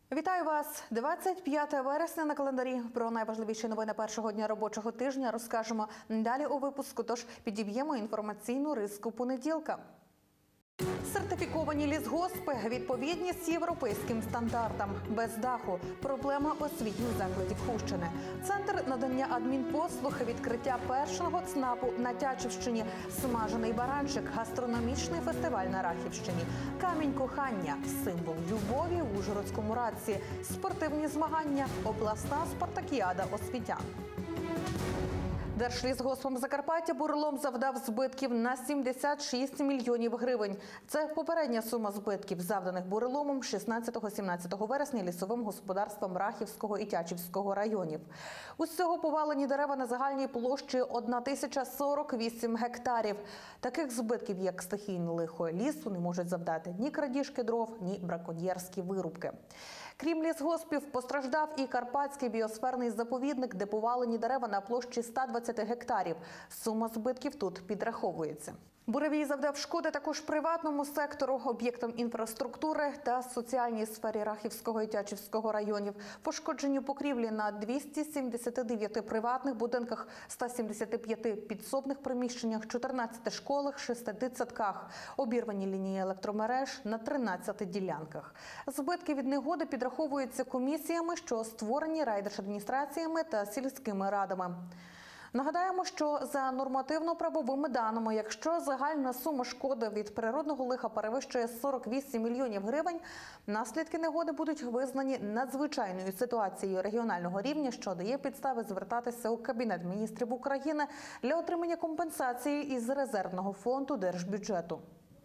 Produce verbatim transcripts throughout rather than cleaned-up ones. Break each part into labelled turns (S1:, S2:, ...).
S1: Вітаю вас! двадцять п'яте вересня на календарі. Про найважливіші новини першого дня робочого тижня розкажемо далі у випуску, тож підіб'ємо інформаційну риску понеділка. Сертифіковані лісгоспи, відповідність європейським стандартам. Без даху. Проблема освітніх закладів Хустщини. Центр надання адмінпослуг, відкриття першого ЦНАПу на Тячівщині. Смажений баранчик, гастрономічний фестиваль на Рахівщині. Камінь кохання, символ любові в Ужгородському Радці. Спортивні змагання, обласна спартакіада освітян. Держлісгоспом Закарпаття бурелом завдав збитків на сімдесят шість мільйонів гривень. Це попередня сума збитків, завданих буреломом шістнадцятого-сімнадцятого вересня лісовим господарствам Рахівського і Тячівського районів. Усього повалені дерева на загальній площі тисяча сорок вісім гектарів. Таких збитків, як стихійне лихо лісу, не можуть завдати ні крадіжки дров, ні браконьєрські вирубки. Крім лісгоспів, постраждав і Карпатський біосферний заповідник, де повалені дерева на площі ста двадцяти гектарів. Сума збитків тут підраховується. Буревій завдав шкоди також приватному сектору, об'єктам інфраструктури та соціальній сфері Рахівського і Тячівського районів. Пошкоджені покрівлі на двохстах сімдесяти дев'яти приватних будинках, ста сімдесяти п'яти підсобних приміщеннях, чотирнадцяти школах, шести дитсадках. Обірвані лінії електромереж на тринадцяти ділянках. Збитки від негоди підраховуються комісіями, що створені райдержадміністраціями та сільськими радами. Нагадаємо, що за нормативно-правовими даними, якщо загальна сума шкоди від природного лиха перевищує сорок вісім мільйонів гривень, наслідки негоди будуть визнані надзвичайною ситуацією регіонального рівня, що дає підстави звертатися у Кабінет міністрів України для отримання компенсації із резервного фонду держбюджету.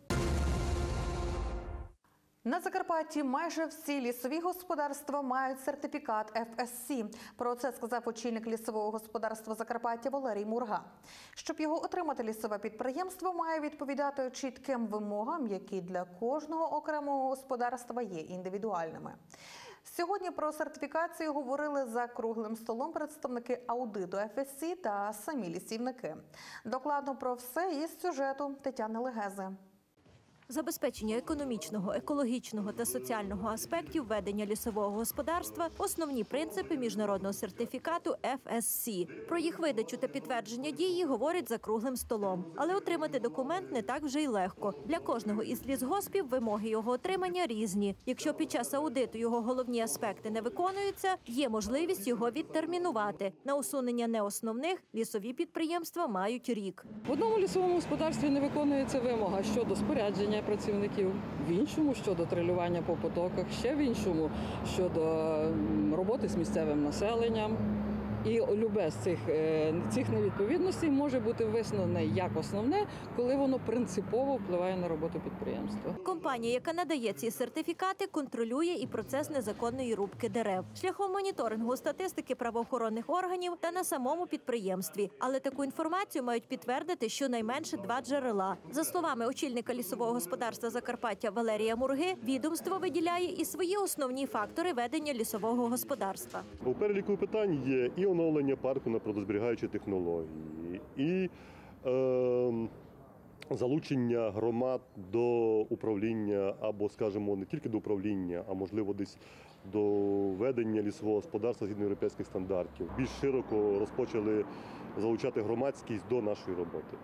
S1: На Закарпатті майже всі лісові господарства мають сертифікат еф ес сі. Про це сказав очільник лісового господарства Закарпаття Валерій Мурга. Щоб його отримати, лісове підприємство має відповідати чітким вимогам, які для кожного окремого господарства є індивідуальними. Сьогодні про сертифікацію говорили за круглим столом представники аудиту еф ес сі та самі лісівники. Докладно про все із сюжету Тетяни Легези.
S2: Забезпечення економічного, екологічного та соціального аспектів ведення лісового господарства – основні принципи міжнародного сертифікату еф ес сі. Про їх видачу та підтвердження дії говорять за круглим столом. Але отримати документ не так вже й легко. Для кожного із лісгоспів вимоги його отримання різні. Якщо під час аудиту його головні аспекти не виконуються, є можливість його відтермінувати. На усунення неосновних лісові підприємства мають рік.
S3: В одному лісовому господарстві не виконується вимога щодо спорядження працівників, в іншому щодо трилювання по потоках, ще в іншому щодо роботи з місцевим населенням. І любе з цих, цих невідповідностей може бути визнане як основне, коли воно принципово впливає на роботу підприємства.
S2: Компанія, яка надає ці сертифікати, контролює і процес незаконної рубки дерев. Шляхом моніторингу статистики правоохоронних органів та на самому підприємстві. Але таку інформацію мають підтвердити щонайменше два джерела. За словами очільника лісового господарства Закарпаття Валерія Мурги, відомство виділяє і свої основні фактори ведення лісового господарства.
S4: У переліку питань є і оновлення парку на природозберігаючі технології, і е, залучення громад до управління, або, скажімо, не тільки до управління, а можливо десь до ведення лісового господарства згідно європейських стандартів. Більш широко розпочали залучати громадськість до нашої роботи.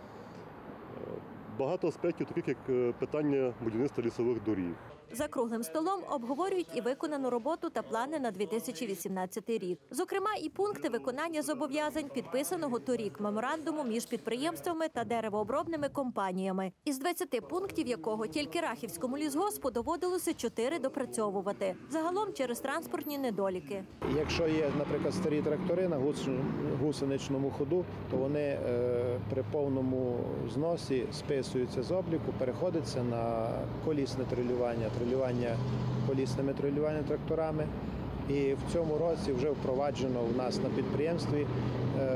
S4: Багато аспектів, таких як питання будівництва лісових доріг.
S2: За круглим столом обговорюють і виконану роботу та плани на дві тисячі вісімнадцятий рік. Зокрема, і пункти виконання зобов'язань підписаного торік меморандуму між підприємствами та деревообробними компаніями. Із двадцяти пунктів якого тільки Рахівському лісгоспу доводилося чотири допрацьовувати. Загалом через транспортні недоліки.
S5: Якщо є, наприклад, старі трактори на гусеничному ходу, то вони е, при повному зносі списуються з обліку, переходяться на колісне трилювання, трилювання колісними трилювання тракторами. І в цьому році вже впроваджено в нас на підприємстві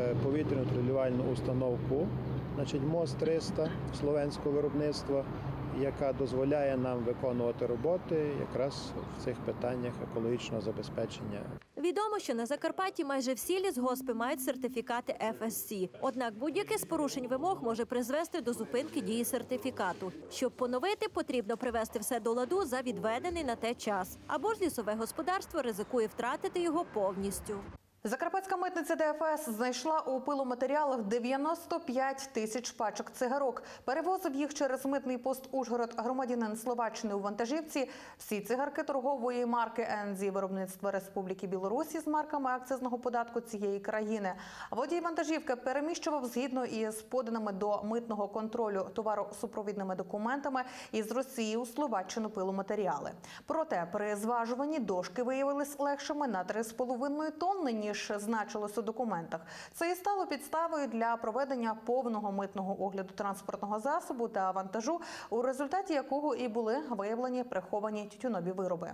S5: повітряну трилювальну установку, значить МОЗ триста словенського виробництва, яка дозволяє нам виконувати роботи якраз в цих питаннях екологічного забезпечення.
S2: Відомо, що на Закарпатті майже всі лісгоспи мають сертифікати еф ес сі. Однак будь-яке з порушень вимог може призвести до зупинки дії сертифікату. Щоб поновити, потрібно привести все до ладу за відведений на те час. Або ж лісове господарство ризикує втратити його повністю.
S1: Закарпатська митниця Де Еф Ес знайшла у пиломатеріалах дев'яносто п'ять тисяч пачок цигарок. Перевозив їх через митний пост Ужгород громадянин Словаччини у вантажівці. Всі цигарки торгової марки ен зі виробництва Республіки Білорусі з марками акцизного податку цієї країни. Водій вантажівки переміщував згідно із поданими до митного контролю товаросупровідними документами із Росії у Словаччину пиломатеріали. Проте при зважуванні дошки виявились легшими на три з половиною тонни, ніж значилось у документах. Це і стало підставою для проведення повного митного огляду транспортного засобу та вантажу, у результаті якого і були виявлені приховані тютюнові вироби.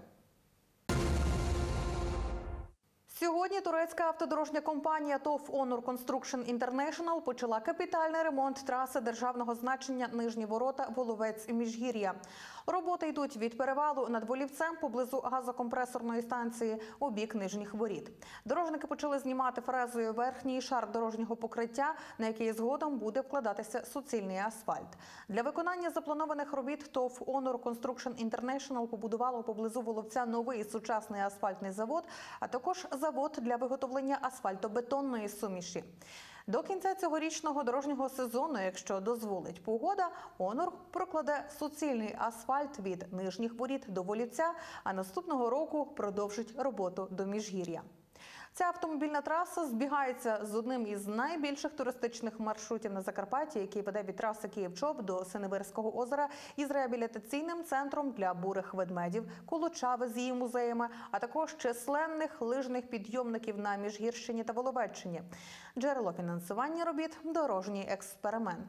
S1: Сьогодні турецька автодорожня компанія ТОВ «Онур Конструкшн Інтернешнл» почала капітальний ремонт траси державного значення Нижні Ворота – Воловець-Міжгір'я. Роботи йдуть від перевалу над Волівцем поблизу газокомпресорної станції у бік Нижніх Воріт. Дорожники почали знімати фрезою верхній шар дорожнього покриття, на який згодом буде вкладатися суцільний асфальт. Для виконання запланованих робіт ТОВ «Онур Конструкшн Інтернешнл» побудувало поблизу Воловця новий сучасний асфальтний завод, а також завод для виготовлення асфальтобетонної суміші. До кінця цьогорічного дорожнього сезону, якщо дозволить погода, «Онур» прокладе суцільний асфальт від Нижніх Воріт до Волівця, а наступного року продовжить роботу до Міжгір'я. Ця автомобільна траса збігається з одним із найбільших туристичних маршрутів на Закарпатті, який веде від траси Київ-Чоп до Синевирського озера із реабілітаційним центром для бурих ведмедів, Колочави з її музеями, а також численних лижних підйомників на Міжгірщині та Воловеччині. Джерело фінансування робіт – дорожній експеримент.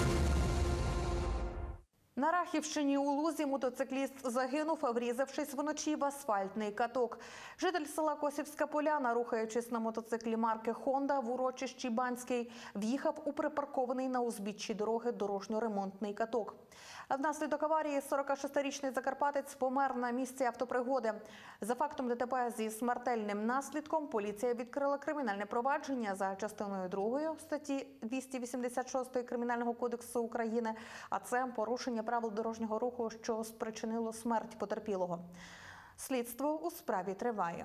S1: На Рахівщині у Лузі мотоцикліст загинув, врізавшись вночі в асфальтний каток. Житель села Косівська Поляна, рухаючись на мотоциклі марки «Хонда» в урочищі Банський, в'їхав у припаркований на узбіччі дороги дорожньо-ремонтний каток. Внаслідок аварії сорокашестирічний закарпатець помер на місці автопригоди. За фактом ДТП зі смертельним наслідком поліція відкрила кримінальне провадження за частиною другою статті двісті вісімдесят шість Кримінального кодексу України, а це порушення правил дорожнього руху, що спричинило смерть потерпілого. Слідство у справі триває.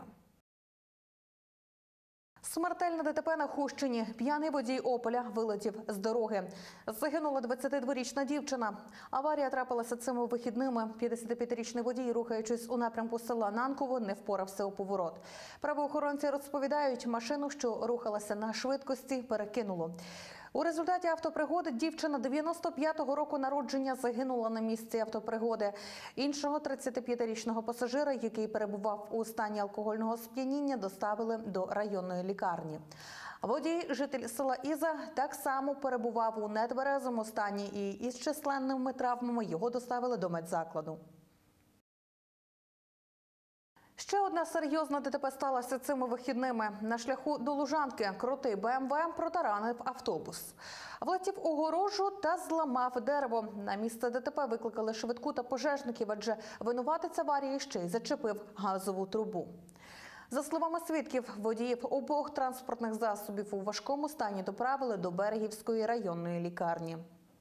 S1: Смертельне ДТП на Хустині. П'яний водій «Ополя» вилетів з дороги. Загинула двадцятидворічна дівчина. Аварія трапилася цими вихідними. п'ятдесятип'ятирічний водій, рухаючись у напрямку села Нанково, не впорався у поворот. Правоохоронці розповідають, машину, що рухалася на швидкості, перекинуло. У результаті автопригоди дівчина дев'яносто п'ятого року народження загинула на місці автопригоди. Іншого тридцятип'ятирічного пасажира, який перебував у стані алкогольного сп'яніння, доставили до районної лікарні. Водій, житель села Іза, так само перебував у нетверезому стані і із численними травмами його доставили до медзакладу. Ще одна серйозна ДТП сталася цими вихідними. На шляху до Лужанки крутий Бе Ем Ве протаранив автобус. Влетів у огорожу та зламав дерево. На місце ДТП викликали швидку та пожежників, адже винуватець аварії ще й зачепив газову трубу. За словами свідків, водіїв обох транспортних засобів у важкому стані доправили до Берегівської районної лікарні.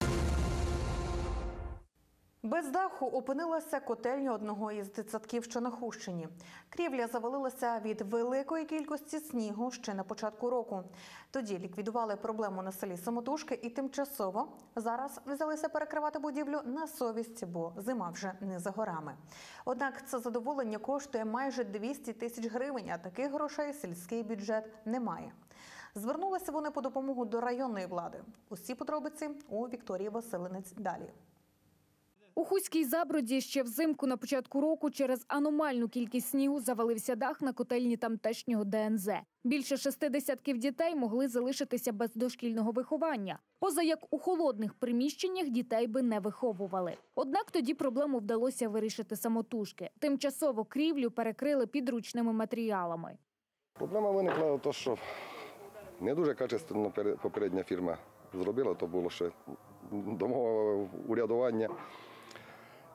S1: Без даху опинилася котельня одного із дитсадків, що на Хустині. Крівля завалилася від великої кількості снігу ще на початку року. Тоді ліквідували проблему на селі самотужки і тимчасово зараз взялися перекривати будівлю на совість, бо зима вже не за горами. Однак це задоволення коштує майже двісті тисяч гривень, а таких грошей сільський бюджет не має. Звернулися вони по допомогу до районної влади. Усі подробиці у Вікторії Василинець далі.
S6: У Хуській Заброді ще взимку на початку року через аномальну кількість снігу завалився дах на котельні тамтешнього Де Ен Зе. Більше шести десятків дітей могли залишитися без дошкільного виховання. Поза як у холодних приміщеннях дітей би не виховували. Однак тоді проблему вдалося вирішити самотужки. Тимчасово крівлю перекрили підручними матеріалами.
S7: Проблема виникла в тому, що не дуже качественно попередня фірма зробила, то було ще домове урядування.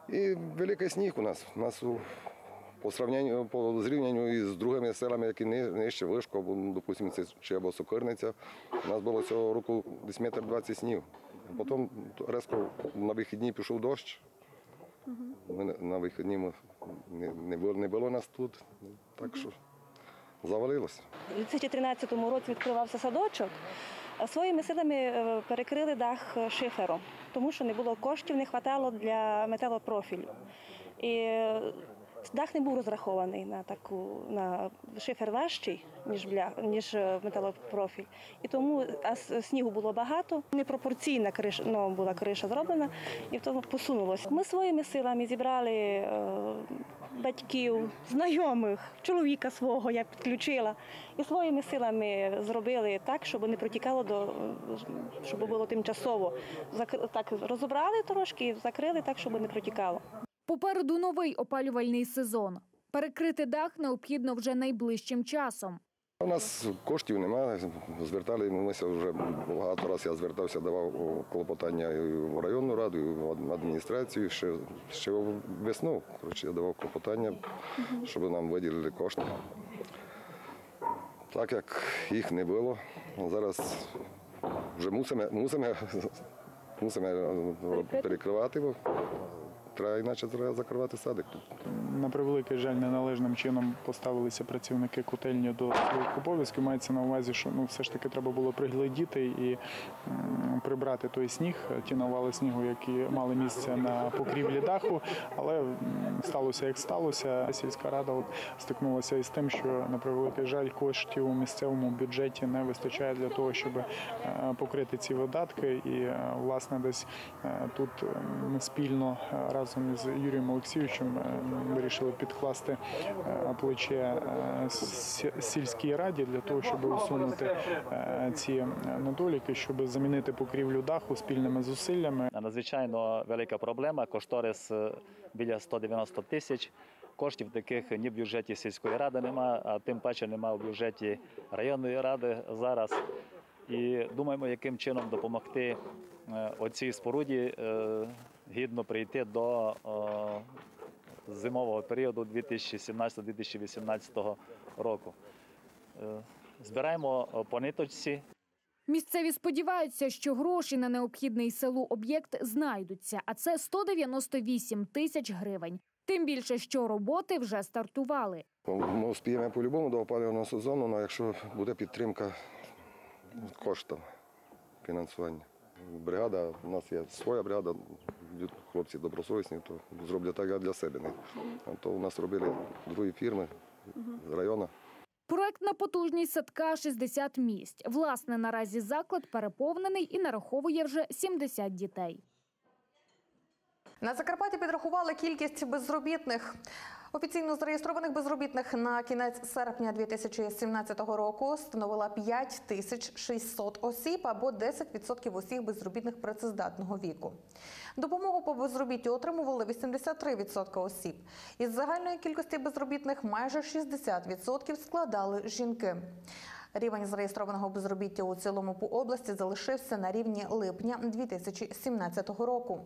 S7: І великий сніг у нас. У нас у, по сравненню, по зрівнянню із другими селами, які ни- нижче Вишко, або, допустимо, це чи або Сокирниця, у нас було цього року десь метр двадцять снігу. Потім різко на вихідні пішов дощ. Ми на- на вихідні ми- не, не, було, не було нас тут, так що завалилося.
S8: У дві тисячі тринадцятому році відкривався садочок. а Своїми силами е, перекрили дах шифером, тому що не було коштів, не вистачало для металопрофілю. І е, дах не був розрахований на таку на шифер важчий, ніж бля, ніж е, металопрофіль. І тому а с- снігу було багато. Непропорційна криша, ну, була криша зроблена, і тому посунулося. Ми своїми силами зібрали е, батьків, знайомих, чоловіка свого я підключила. І своїми силами зробили так, щоб не протікало, до, щоб було тимчасово. Зак- Так розібрали трошки, закрили так, щоб не протікало.
S6: Попереду новий опалювальний сезон. Перекрити дах необхідно вже найближчим часом.
S7: У нас коштів немає. Зверталися вже багато разів. Я звертався, давав клопотання і в районну раду, і в адміністрацію. Ще, ще весну коротше, я давав клопотання, щоб нам виділили кошти. Так як їх не було, зараз вже мусимо, мусимо, мусимо перекривати, бо треба іначе треба закривати садик.
S9: На превеликий жаль, неналежним чином поставилися працівники котельні до своїх обов'язків. Мається на увазі, що ну, все ж таки треба було приглядіти і м, прибрати той сніг, ті навали снігу, які мали місце на покрівлі даху. Але м, сталося, як сталося. Сільська рада от стикнулася із тим, що на превеликий жаль коштів у місцевому бюджеті не вистачає для того, щоб е, покрити ці видатки. І, е, власне, десь е, тут е, ми спільно е, разом із Юрієм Олексійовичем е, вирішили підкласти е, плече е, сі- сільській раді для того, щоб усунути е, ці недоліки, щоб замінити покрівлю даху спільними зусиллями.
S10: Надзвичайно велика проблема. Кошторис е, біля сто дев'яносто тисяч. Коштів таких ні в бюджеті сільської ради немає, а тим паче немає в бюджеті районної ради зараз. І думаємо, яким чином допомогти е, оцій споруді е, гідно прийти до е, зимового періоду дві тисячі сімнадцятого - дві тисячі вісімнадцятого року. Е, Збираємо по ниточці.
S6: Місцеві сподіваються, що гроші на необхідний селу об'єкт знайдуться, а це сто дев'яносто вісім тисяч гривень. Тим більше, що роботи вже стартували.
S7: Ми успіємо по-любому до опалювального сезону, але якщо буде підтримка коштів фінансування. Бригада, у нас є своя бригада, хлопці добросовісні, то зроблять так, як для себе. Не. А то у нас робили другі фірми з району.
S6: Проектна потужність садка – шістдесят місць. Власне, наразі заклад переповнений і нараховує вже сімдесят дітей.
S1: На Закарпатті підрахували кількість безробітних. Офіційно зареєстрованих безробітних на кінець серпня дві тисячі сімнадцятого року становила п'ять тисяч шістсот осіб або десять відсотків усіх безробітних працездатного віку. Допомогу по безробіттю отримували вісімдесят три відсотки осіб. Із загальної кількості безробітних майже шістдесят відсотків складали жінки. Рівень зареєстрованого безробіття у цілому по області залишився на рівні липня дві тисячі сімнадцятого року.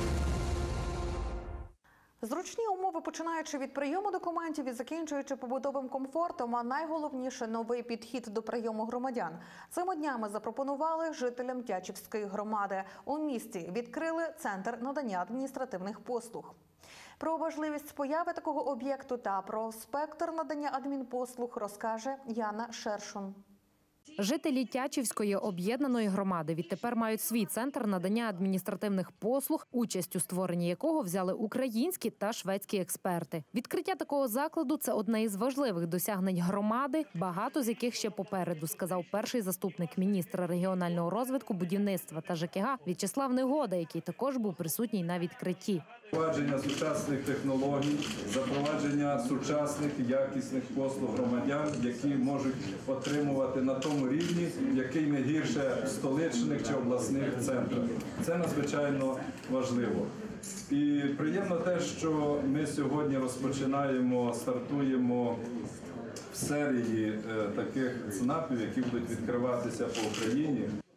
S1: Зручні умови, починаючи від прийому документів і закінчуючи побутовим комфортом, а найголовніше – новий підхід до прийому громадян. Цими днями запропонували жителям Тячівської громади. У місті відкрили центр надання адміністративних послуг. Про важливість появи такого об'єкту та про спектр надання адмінпослуг розкаже Яна Шершун.
S11: Жителі Тячівської об'єднаної громади відтепер мають свій центр надання адміністративних послуг, участь у створенні якого взяли українські та шведські експерти. Відкриття такого закладу – це одне із важливих досягнень громади, багато з яких ще попереду, сказав перший заступник міністра регіонального розвитку, будівництва та ЖКГ В'ячеслав Негода, який також був присутній на відкритті.
S12: Запровадження сучасних технологій, запровадження сучасних якісних послуг громадян, які можуть отримувати на тому рівні, який не гірше в столичних чи обласних центрах. Це надзвичайно важливо. І приємно те, що ми сьогодні розпочинаємо, стартуємо в серії таких ЦНАПів, які будуть відкриватися по Україні.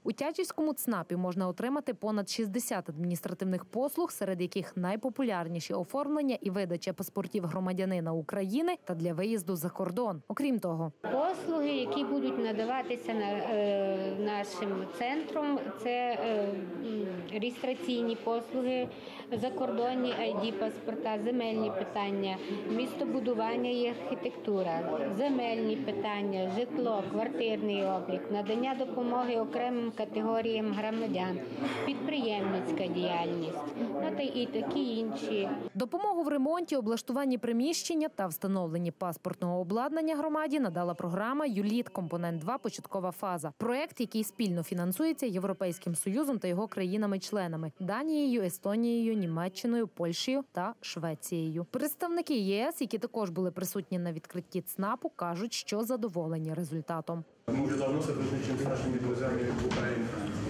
S11: У Тячівському ЦНАПі можна отримати понад шістдесят адміністративних послуг, серед яких найпопулярніші – оформлення і видача паспортів громадянина України та для виїзду за кордон. Окрім того,
S13: послуги, які будуть надаватися на, е, нашим центром, це е, реєстраційні послуги, закордонні ай ді-паспорта, земельні питання, містобудування і архітектура, земельні питання, житло, квартирний облік, надання допомоги окремим категоріям громадян, підприємницька діяльність, ну та і такі інші.
S11: допомогу в ремонті, облаштуванні приміщення та встановленні паспортного обладнання громаді надала програма «ЮЛІТ. Компонент два. Початкова фаза». Проект, який спільно фінансується Європейським Союзом та його країнами-членами – Данією, Естонією, Німеччиною, Польщею та Швецією. Представники ЄС, які також були присутні на відкритті ЦНАПу, кажуть, що задоволені результатом.
S14: Мы уже давно сотрудничаем с нашими друзьями в Украине.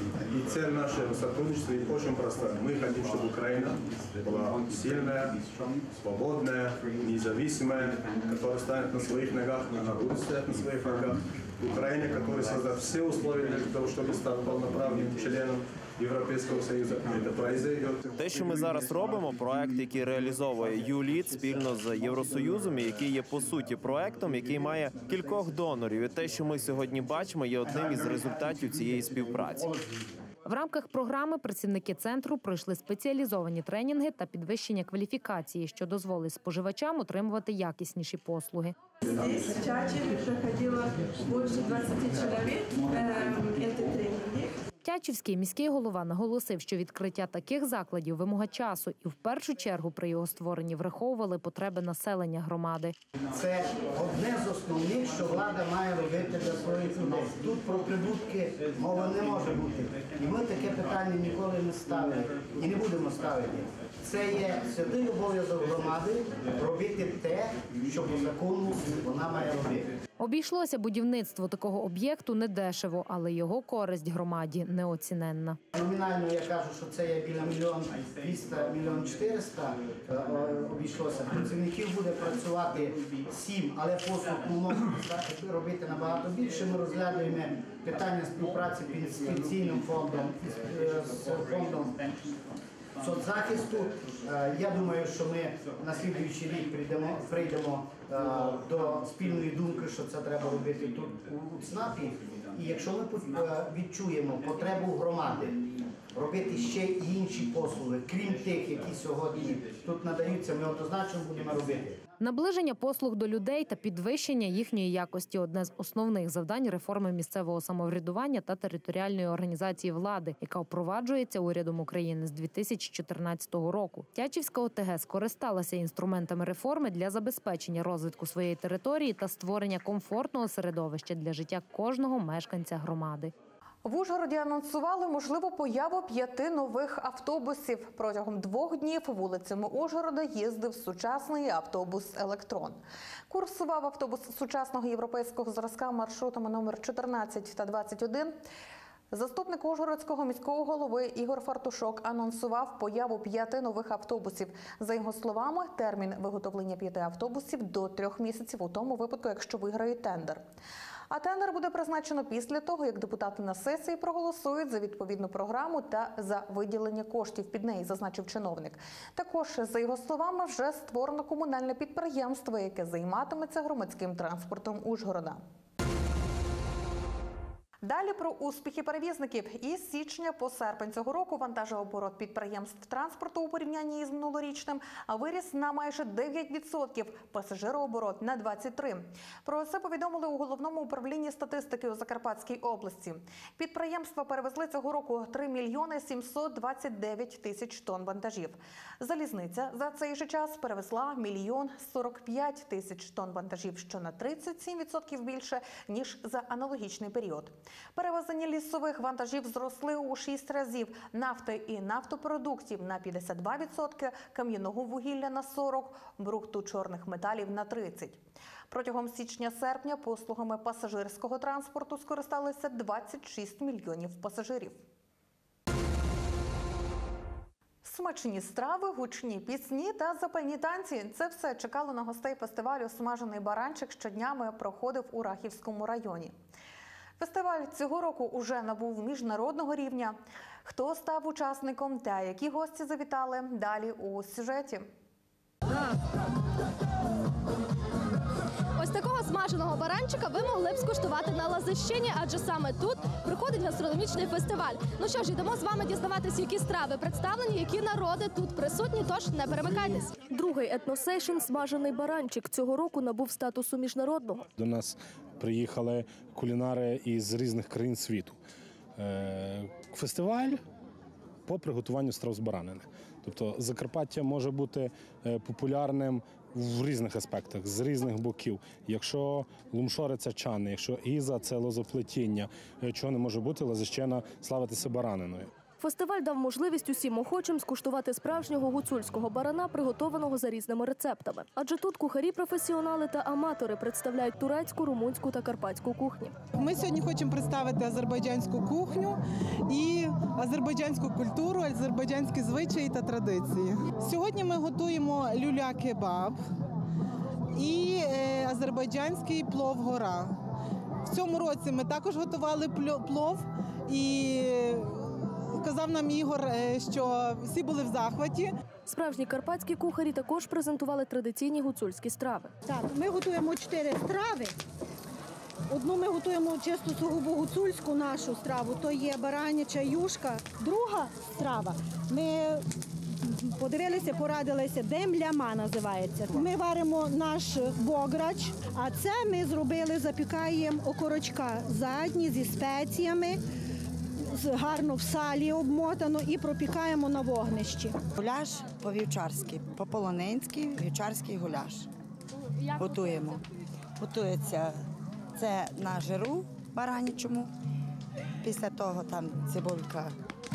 S14: И цель нашего сотрудничества очень простая. Мы хотим, чтобы Украина была сильная, свободная, независимая, которая станет на своих ногах, она будет стоять на своих ногах. Украина, которая создаст все условия для того, чтобы стать полноправным членом Європейського Союзу. Це произойдет.
S15: Те, що ми зараз робимо, проект, який реалізовує ЮЛІТ спільно з Євросоюзом, і який є по суті проектом, який має кількох донорів. І те, що ми сьогодні бачимо, є одним із результатів цієї співпраці.
S11: В рамках програми працівники центру пройшли спеціалізовані тренінги та підвищення кваліфікації, що дозволить споживачам отримувати якісніші послуги.
S16: Здесь в Тячеве проходило більше двадцять чоловік ці тренінги.
S11: Тячівський міський голова наголосив, що відкриття таких закладів – вимога часу і в першу чергу при його створенні враховували потреби населення громади.
S17: Це одне з основних, що влада має робити для своїх людей. Тут про прибутки мови не може бути. І ми таке питання ніколи не ставили і не будемо ставити. Це є святий обов'язок громади робити те, що по закону вона має робити.
S11: Обійшлося будівництво такого об'єкту недешево, але його користь громаді неоціненна.
S17: Номінально я кажу, що це є біля мільйон двісті, мільйон чотириста обійшлося. Працівників буде працювати сім, але послуг ми можемо робити набагато більше. Ми розглядаємо питання співпраці з пенсійним фондом, з фондом соцзахисту. Я думаю, що ми на слідуючий рік прийдемо, прийдемо до спільної думки, що це треба робити тут у ЦНАПі. І якщо ми відчуємо потребу громади робити ще й інші послуги, крім тих, які сьогодні тут надаються, ми однозначно будемо робити.
S11: Наближення послуг до людей та підвищення їхньої якості – одне з основних завдань реформи місцевого самоврядування та територіальної організації влади, яка впроваджується урядом України з дві тисячі чотирнадцятого року. Тячівська ОТГ скористалася інструментами реформи для забезпечення розвитку своєї території та створення комфортного середовища для життя кожного мешканця громади.
S1: В Ужгороді анонсували можливу появу п'яти нових автобусів. Протягом двох днів вулицями Ужгорода їздив сучасний автобус «Електрон». Курсував автобус сучасного європейського зразка маршрутами номер чотирнадцять та двадцять один. Заступник Ужгородського міського голови Ігор Фартушок анонсував появу п'яти нових автобусів. За його словами, термін виготовлення п'яти автобусів до трьох місяців у тому випадку, якщо виграють тендер. А тендер буде призначено після того, як депутати на сесії проголосують за відповідну програму та за виділення коштів під неї, зазначив чиновник. Також, за його словами, вже створено комунальне підприємство, яке займатиметься громадським транспортом Ужгорода. Далі про успіхи перевізників. Із січня по серпень цього року вантажооборот підприємств транспорту у порівнянні із минулорічним виріс на майже дев'ять відсотків, пасажирооборот – на двадцять три відсотки. Про це повідомили у Головному управлінні статистики у Закарпатській області. Підприємства перевезли цього року три мільйони сімсот двадцять дев'ять тисяч тонн вантажів. Залізниця за цей же час перевезла мільйон сорок п'ять тисяч тонн вантажів, що на тридцять сім відсотків більше, ніж за аналогічний період. Перевезення лісових вантажів зросли у шість разів, нафти і нафтопродуктів на п'ятдесят два відсотки, кам'яного вугілля на сорок відсотків, брухту чорних металів на тридцять відсотків. Протягом січня-серпня послугами пасажирського транспорту скористалися двадцять шість мільйонів пасажирів. Смачні страви, гучні пісні та запальні танці – це все чекало на гостей фестивалю «Смажений баранчик», що днями проходив у Рахівському районі. Фестиваль цього року уже набув міжнародного рівня. Хто став учасником та які гості завітали, далі у сюжеті.
S18: Ось такого смаженого баранчика ви могли б скуштувати на Лазищині, адже саме тут проходить гастрономічний фестиваль. Ну що ж, йдемо з вами дізнаватися, які страви представлені, які народи тут присутні, тож не перемикайтесь.
S2: Другий етносейшн «Смажений баранчик» цього року набув статусу міжнародного.
S19: До нас приїхали кулінари із різних країн світу. Фестиваль по приготуванню страв з баранини. Тобто Закарпаття може бути популярним в різних аспектах, з різних боків. Якщо лумшори – це чани, якщо гіза – це лозоплетіння, чого не може бути, Лазищина славитися бараниною.
S2: Фестиваль дав можливість усім охочим скуштувати справжнього гуцульського барана, приготованого за різними рецептами. Адже тут кухарі-професіонали та аматори представляють турецьку, румунську та карпатську кухні.
S20: Ми сьогодні хочемо представити азербайджанську кухню і азербайджанську культуру, азербайджанські звичаї та традиції. Сьогодні ми готуємо люля-кебаб і азербайджанський плов-гора. В цьому році ми також готували плов і сказав нам Ігор, що всі були в захваті.
S2: Справжні карпатські кухарі також презентували традиційні гуцульські страви.
S21: Так, ми готуємо чотири страви. Одну ми готуємо чисто сугубо гуцульську нашу страву, то є бараняча юшка. Друга страва, ми подивилися, порадилися, демляма називається. Ми варимо наш бограч, а це ми зробили, запікаємо окорочка задні зі спеціями. Гарно в салі обмотано і пропікаємо на вогнищі.
S22: Гуляш по-вівчарськи, по-полонинськи вівчарський гуляш. Готуємо. Готується це на жиру баранячому, після того там цибулька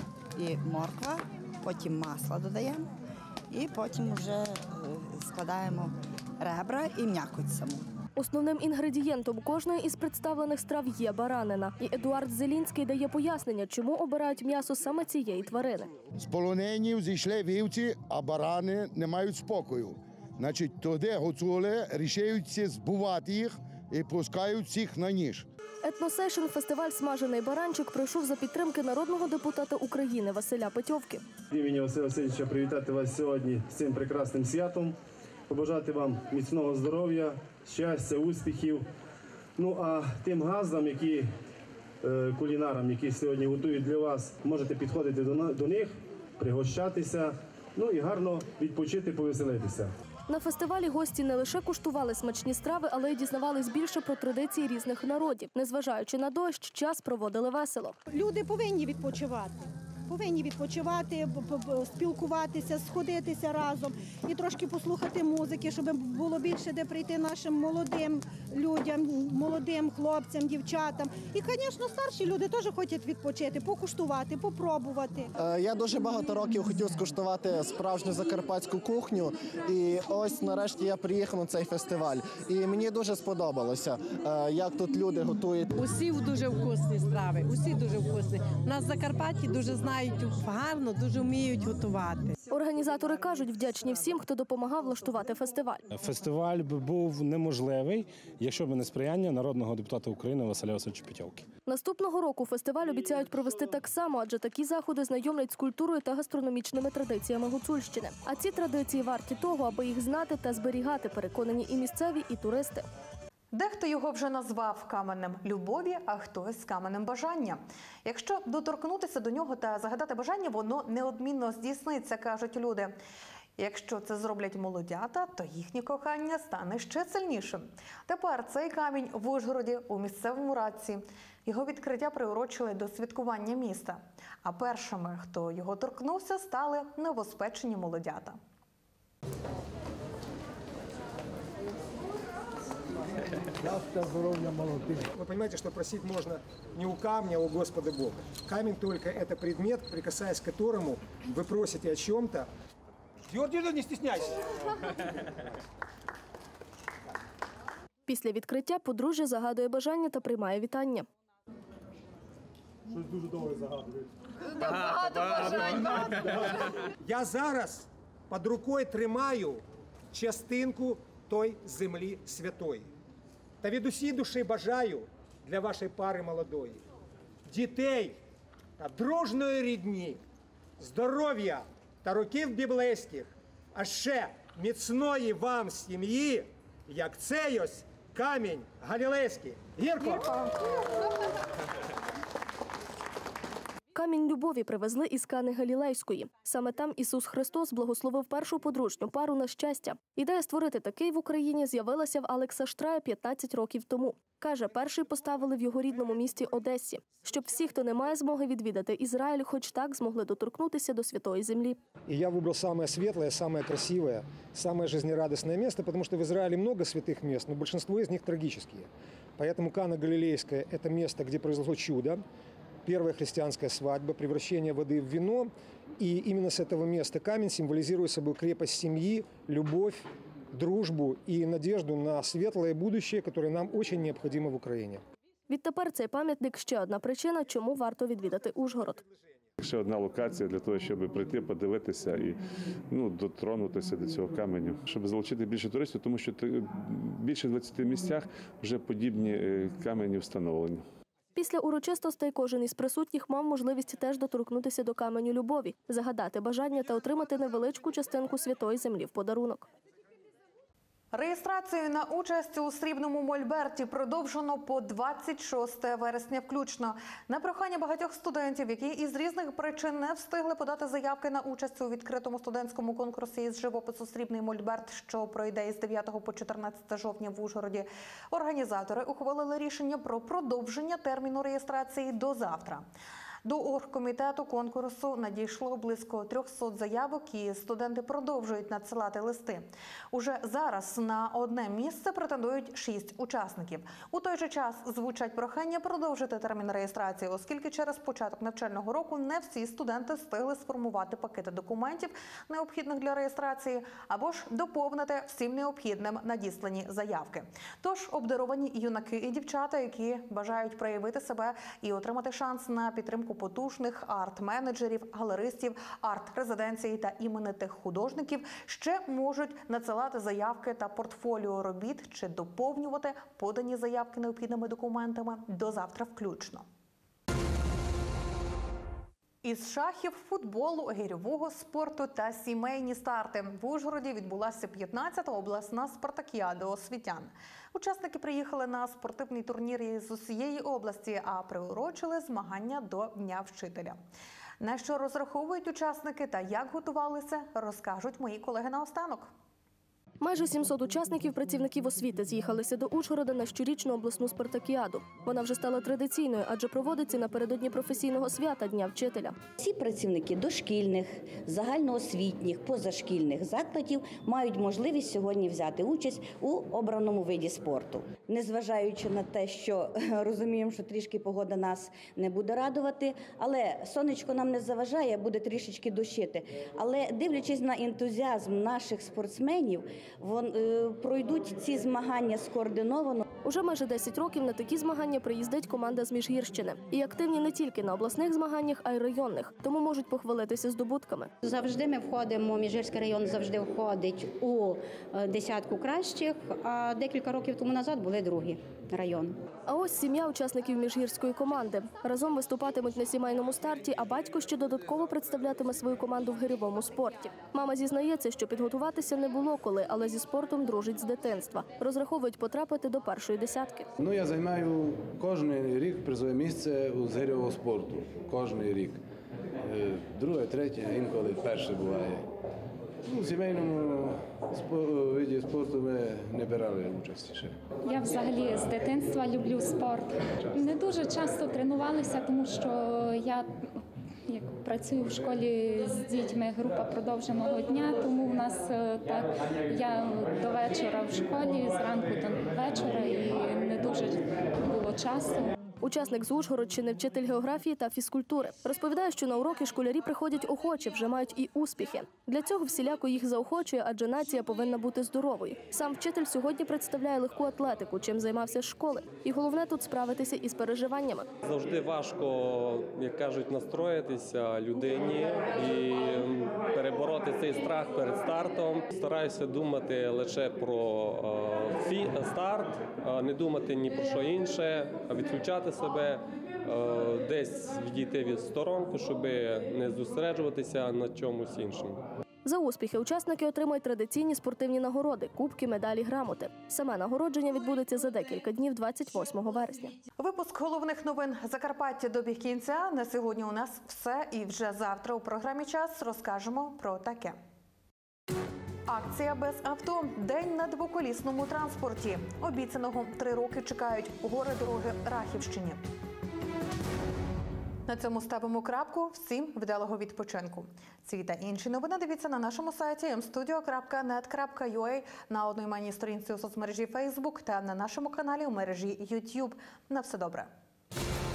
S22: і морква, потім масло додаємо і потім вже складаємо ребра і м'якоть саму.
S2: Основним інгредієнтом кожної із представлених страв є баранина. І Едуард Зелінський дає пояснення, чому обирають м'ясо саме цієї тварини.
S23: З полоненів зійшли вівці, а барани не мають спокою. Значить, тоді гуцули рішаються збувати їх і пускають всіх на ніж.
S2: Етносейшн фестиваль «Смажений баранчик» пройшов за підтримки народного депутата України Василя Петьовки.
S24: Від імені Василя Васильовича привітати вас сьогодні з цим прекрасним святом. Побажати вам міцного здоров'я, щастя, успіхів. Ну а тим газдам, які е, кулінарам, які сьогодні готують для вас, можете підходити до, до них, пригощатися, ну і гарно відпочити, повеселитися.
S2: На фестивалі гості не лише куштували смачні страви, але й дізнавались більше про традиції різних народів. Незважаючи на дощ, час проводили весело.
S21: Люди повинні відпочивати. Повинні відпочивати, спілкуватися, сходитися разом і трошки послухати музики, щоб було більше де прийти нашим молодим людям, молодим хлопцям, дівчатам. І, звісно, старші люди теж хочуть відпочити, покуштувати, попробувати.
S25: Я дуже багато років хотів скуштувати справжню закарпатську кухню, і ось нарешті я приїхав на цей фестиваль. І мені дуже сподобалося, як тут люди готують.
S26: Усі дуже вкусні страви, усі дуже вкусні. У нас в Закарпатті дуже знають гарно, дуже вміють готувати.
S2: Організатори кажуть, вдячні всім, хто допомагав влаштувати фестиваль.
S19: Фестиваль би був неможливий, якщо б не сприяння народного депутата України Василя Васильовича Петьовки.
S2: Наступного року фестиваль обіцяють провести так само, адже такі заходи знайомлять з культурою та гастрономічними традиціями Гуцульщини. А ці традиції варті того, аби їх знати та зберігати, переконані і місцеві, і туристи.
S1: Дехто його вже назвав каменем любові, а хтось каменем бажання. Якщо доторкнутися до нього та загадати бажання, воно неодмінно здійсниться, кажуть люди. Якщо це зроблять молодята, то їхнє кохання стане ще сильнішим. Тепер цей камінь в Ужгороді у місцевому радці. Його відкриття приурочили до святкування міста. А першими, хто його торкнувся, стали новоспечені молодята.
S27: Вы понимаете, что просить можно не у камня, а у Господа Бога. Камень только это предмет, прикасаясь к которому вы просите о чем-то. Георгий, не стесняйся.
S2: Після відкриття подружжя загадує бажання та приймає вітання.
S27: Щось дуже довго загадує. Я зараз під рукою тримаю частинку той землі святої. Та від усієї душі бажаю для вашої пари молодої. Дітей та дружної рідні, здоров'я та років біблейських, а ще міцної вам сім'ї, як цей ось камінь галілейський. Гірко!
S18: Камінь любові привезли із Кани Галілейської. Саме там Ісус Христос благословив першу подружню пару на щастя. Ідея створити такий в Україні з'явилася в Алекса Штрая п'ятнадцять років тому. Каже, перший поставили в його рідному місті Одесі, щоб всі, хто не має змоги відвідати Ізраїль, хоч так змогли доторкнутися до святої землі.
S27: И я выбрал самое светлое, самое красивое, самое жизнерадостное место, потому что в Израиле много святых мест, но большинство из них трагические. Поэтому Кана Галилейская – это место, где произошло чудо, первая христианская свадьба, превращение воды в вино. И именно с этого места камень символизирует собой крепость семьи, любовь, дружбу и надежду на светлое будущее, которое нам очень необходимо в Украине.
S18: Відтепер цей пам'ятник – ще одна причина, чому варто відвідати Ужгород.
S3: Ще одна локація для того, щоб прийти, подивитися і ну, дотронутися до цього каменю, щоб залучити більше туристів, тому що більше двадцяти місцях вже подібні камені встановлені.
S18: Після урочистостей кожен із присутніх мав можливість теж доторкнутися до каменю любові, загадати бажання та отримати невеличку частинку святої землі в подарунок.
S1: Реєстрацію на участь у срібному мольберті продовжено по двадцять шосте вересня включно. На прохання багатьох студентів, які із різних причин не встигли подати заявки на участь у відкритому студентському конкурсі із живопису «Срібний мольберт», що пройде із дев'ятого по чотирнадцяте жовтня в Ужгороді, організатори ухвалили рішення про продовження терміну реєстрації до завтра. До оргкомітету конкурсу надійшло близько трьохсот заявок, і студенти продовжують надсилати листи. Уже зараз на одне місце претендують шість учасників. У той же час звучать прохання продовжити термін реєстрації, оскільки через початок навчального року не всі студенти встигли сформувати пакети документів, необхідних для реєстрації, або ж доповнити всім необхідним надіслані заявки. Тож обдаровані юнаки і дівчата, які бажають проявити себе і отримати шанс на підтримку потужних арт-менеджерів, галеристів, арт-резиденцій та іменитих художників, ще можуть надсилати заявки та портфоліо робіт чи доповнювати подані заявки необхідними документами до завтра включно. Із шахів, футболу, гирьового спорту та сімейні старти в Ужгороді відбулася п'ятнадцята обласна спартакіада освітян. Учасники приїхали на спортивний турнір із усієї області, а приурочили змагання до Дня вчителя. На що розраховують учасники та як готувалися, розкажуть мої колеги наостанок.
S18: Майже сімсот учасників працівників освіти з'їхалися до Ужгорода на щорічну обласну спартакіаду. Вона вже стала традиційною, адже проводиться напередодні професійного свята Дня вчителя.
S4: Всі працівники дошкільних, загальноосвітніх, позашкільних закладів мають можливість сьогодні взяти участь у обраному виді спорту. Незважаючи на те, що розуміємо, що трішки погода нас не буде радувати, але сонечко нам не заважає, буде трішечки дощити. Але дивлячись на ентузіазм наших спортсменів, Вон, е, пройдуть ці змагання скоординовано.
S18: Уже майже десять років на такі змагання приїздить команда з Міжгірщини. І активні не тільки на обласних змаганнях, а й районних, тому можуть похвалитися здобутками.
S13: Завжди ми входимо, Міжгірський район завжди входить у десятку кращих, а декілька років тому назад були другі район.
S18: А ось сім'я учасників міжгірської команди. Разом виступатимуть на сімейному старті, а батько ще додатково представлятиме свою команду в гирьовому спорті. Мама зізнається, що підготуватися не було коли, але зі спортом дружить з дитинства. Розраховують потрапити до першої десятки.
S5: Ну, я займаю кожен рік призове місце з гирьового спорту. Кожен рік. Друге, третє, інколи перше буває. Ну, в сімейному виді спорту ми не брали участі ще.
S7: Я взагалі з дитинства люблю спорт. Не дуже часто тренувалися, тому що я як працюю в школі з дітьми, група продовженого дня, тому в нас так, я до вечора в школі, зранку до вечора і не дуже було часу.
S18: Учасник з Ужгородщини, вчитель географії та фізкультури. Розповідає, що на уроки школярі приходять охоче, вже мають і успіхи. Для цього всіляко їх заохочує, адже нація повинна бути здоровою. Сам вчитель сьогодні представляє легку атлетику, чим займався з школи. І головне тут справитися із переживаннями.
S6: Завжди важко, як кажуть, настроїтися людині і перебороти цей страх перед стартом. Стараюся думати лише про фі, старт, не думати ні про що інше, а відключати себе, десь відійти від сторонки, щоб не зосереджуватися на чомусь іншому.
S18: За успіхи учасники отримують традиційні спортивні нагороди – кубки, медалі, грамоти. Саме нагородження відбудеться за декілька днів, двадцять восьмого вересня.
S1: Випуск головних новин Закарпаття добіг кінця. На сьогодні у нас все. І вже завтра у програмі «Час» розкажемо про таке. Акція без авто. День на двоколісному транспорті. Обіцяного три роки чекають гори дороги Рахівщині. На цьому ставимо крапку. Всім вдалого відпочинку. Ці та інші новини дивіться на нашому сайті ем студіо крапка нет крапка ю а, на одноіменній сторінці у соцмережі Facebook та на нашому каналі у мережі YouTube. На все добре.